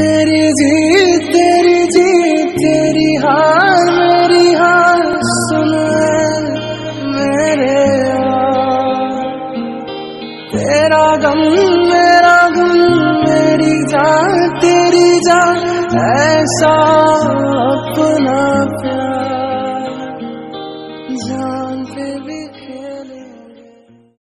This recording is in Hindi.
तेरी जीत तेरी हार मेरी हार सुन मेरे यार। तेरा गम मेरा गम मेरी जान तेरी जान ऐसा अपना